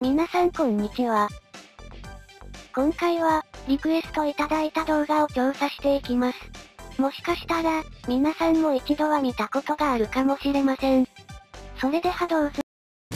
皆さんこんにちは。今回は、リクエストいただいた動画を調査していきます。もしかしたら、皆さんも一度は見たことがあるかもしれません。それではどうぞ。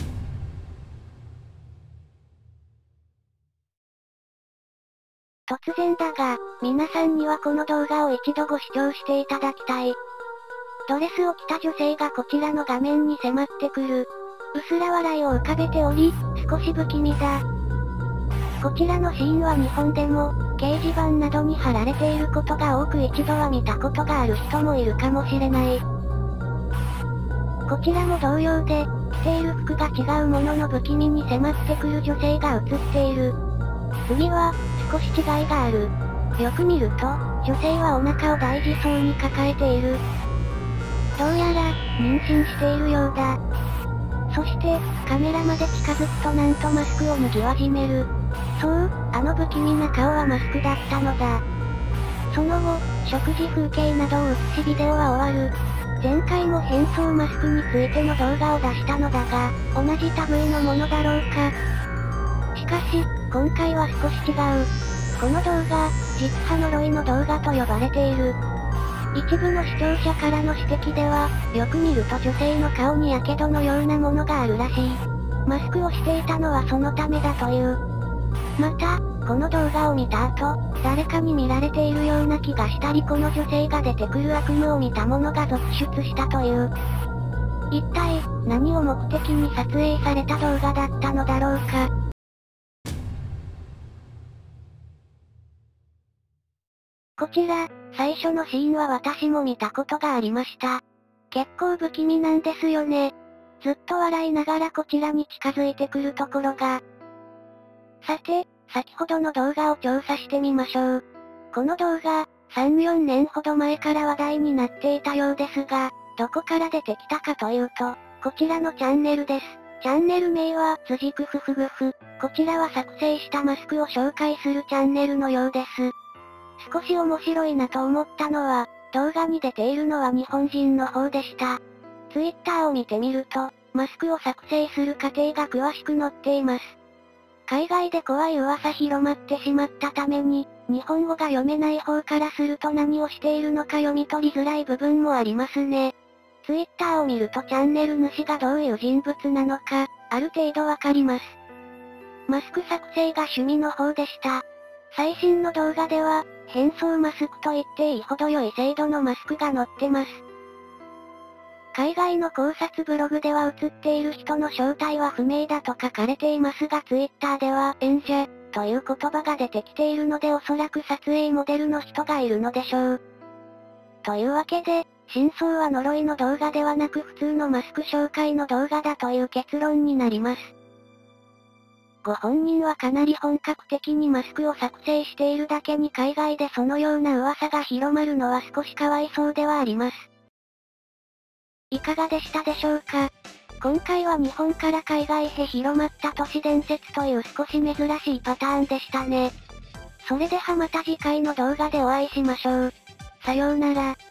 突然だが、皆さんにはこの動画を一度ご視聴していただきたい。ドレスを着た女性がこちらの画面に迫ってくる。うすら笑いを浮かべており、少し不気味だ。こちらのシーンは日本でも、掲示板などに貼られていることが多く一度は見たことがある人もいるかもしれない。こちらも同様で、着ている服が違うものの不気味に迫ってくる女性が映っている。次は、少し違いがある。よく見ると、女性はお腹を大事そうに抱えている。どうやら、妊娠しているようだ。そして、カメラまで近づくとなんとマスクを脱ぎ始める。そう、あの不気味な顔はマスクだったのだ。その後、食事風景などを映しビデオは終わる。前回も変装マスクについての動画を出したのだが、同じ類のものだろうか。しかし、今回は少し違う。この動画、実は呪いの動画と呼ばれている。一部の視聴者からの指摘では、よく見ると女性の顔に火傷のようなものがあるらしい。マスクをしていたのはそのためだという。また、この動画を見た後、誰かに見られているような気がしたりこの女性が出てくる悪夢を見た者が続出したという。一体、何を目的に撮影された動画だったのだろうか。こちら、最初のシーンは私も見たことがありました。結構不気味なんですよね。ずっと笑いながらこちらに近づいてくるところが。さて、先ほどの動画を調査してみましょう。この動画、3、4年ほど前から話題になっていたようですが、どこから出てきたかというと、こちらのチャンネルです。チャンネル名は、辻グフフグフ。こちらは作成したマスクを紹介するチャンネルのようです。少し面白いなと思ったのは、動画に出ているのは日本人の方でした。ツイッターを見てみると、マスクを作成する過程が詳しく載っています。海外で怖い噂広まってしまったために、日本語が読めない方からすると何をしているのか読み取りづらい部分もありますね。ツイッターを見るとチャンネル主がどういう人物なのか、ある程度わかります。マスク作成が趣味の方でした。最新の動画では、変装マスクと言っていいほど良い精度のマスクが載ってます。海外の考察ブログでは映っている人の正体は不明だと書かれていますがツイッターでは演者という言葉が出てきているのでおそらく撮影モデルの人がいるのでしょう。というわけで、真相は呪いの動画ではなく普通のマスク紹介の動画だという結論になります。ご本人はかなり本格的にマスクを作成しているだけに海外でそのような噂が広まるのは少しかわいそうではあります。いかがでしたでしょうか？今回は日本から海外へ広まった都市伝説という少し珍しいパターンでしたね。それではまた次回の動画でお会いしましょう。さようなら。